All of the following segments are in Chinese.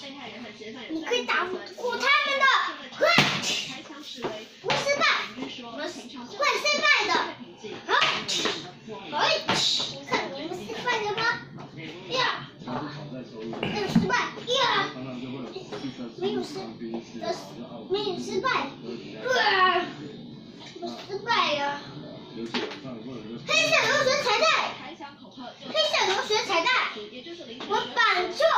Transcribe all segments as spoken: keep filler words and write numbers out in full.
你可以打不过他们的，快！我失败，我们会失败的。好，可以，看你们失败了吗？呀，没有失败，呀，没有失，没有失败，啊，我失败呀。黑色螺旋彩带，黑色螺旋彩带，我绑住。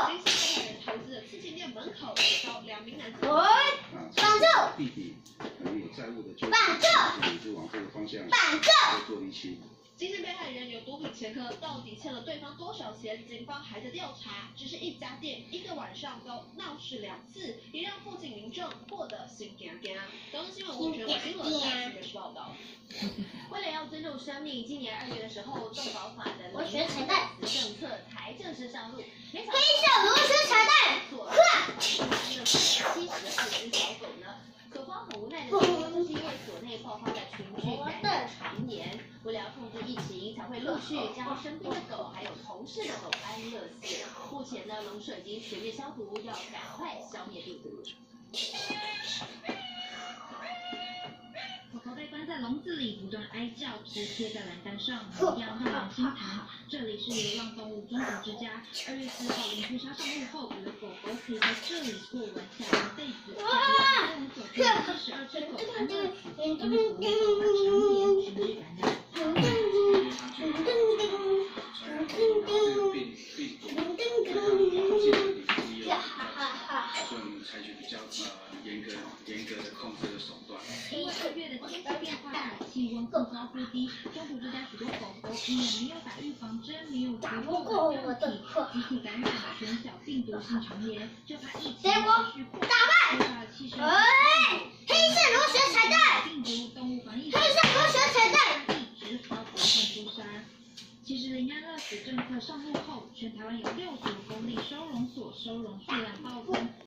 我绑住，绑住，绑住。 今天被害人有毒品前科，到底欠了对方多少钱？警方还在调查。只是一家店一个晚上都闹事两次，也让附近民众过得心惊惊。东森新闻吴全伟新闻三十报道。为了要尊重生命，今年二月的时候，动保法的我学彩带政策才正式上路。黑色螺旋彩带， 呵，七十二只小狗呢。所方很无奈的说，就是因为所内爆发的群聚感染常年，为了要控制疫情，才会陆续将生病的狗还有同事的狗安乐死。目前呢，农舍已经全面消毒，要赶快消灭病毒。 狗狗被关在笼子里，不断哀叫，直贴在栏杆上，模样让人心疼。这里是流浪动物中国之家。二月四号，邻居插上路后，有的狗狗可以在这里过完下一辈子。带我们走进七十二只狗安乐死，因为国内爆发常年群聚感染。 所以我们采取比较呃严格严格的控制的手段。 因为二月的天气变化大，气温忽高忽低，中途之家许多狗狗因为没有打预防针，没有足够的抗体，集体感染全小病毒性肠炎，就怕疫情持续扩大。打败！ 哎，黑色螺旋彩带， 病毒动物防疫， 黑色螺旋彩带， 一直高不胜出山。其实零安乐死政策上路后，全台湾有六组公立收容所收容数量暴增，